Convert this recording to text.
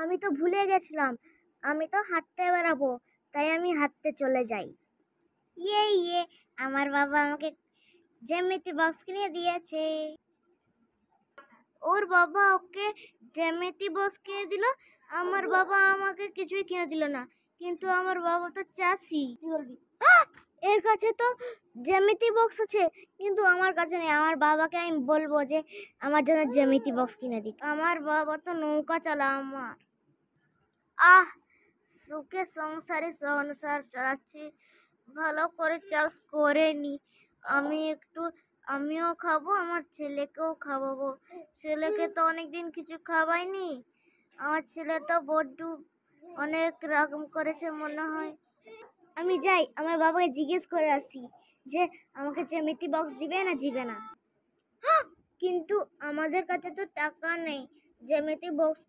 আমি তো ভুলে গেছিলাম, আমি তো হাঁটতে বেরাবো, তাই আমি হাঁটতে চলে যাই। ইয়ে, আমার বাবা আমাকে জ্যামিতি বক্স কিনে দিয়েছে। ওর বাবা ওকে জ্যামিতি বক্স কিনে দিল, আমার বাবা আমাকে কিছুই কিনে দিল না। কিন্তু আমার বাবা তো চাষি, কি বলবি? এর কাছে তো জ্যামিতি বক্স আছে, কিন্তু আমার কাছে নেই। আমার বাবাকে আমি বলবো যে আমার জন্য জ্যামিতি বক্স কিনে দিক। আমার বাবা তো নৌকা চালা আমার। সুখে সংসারে সংসার চালাচ্ছি, ভালো করে চাষ করে নি। আমিও খাবো, আমার ছেলেকেও খাওয়াবো। ছেলেকে তো অনেকদিন কিছু খাওয়াইনি। আমার ছেলে তো বড্ড অনেক রাগ করেছে মনে হয়। আমি যাই, আমার বাবাকে জিজ্ঞেস করে আসি যে আমাকে জ্যামিতি বক্স দিবে না দিবে না। কিন্তু আমাদের কাছে তো টাকা নেই জ্যামিতি বক্স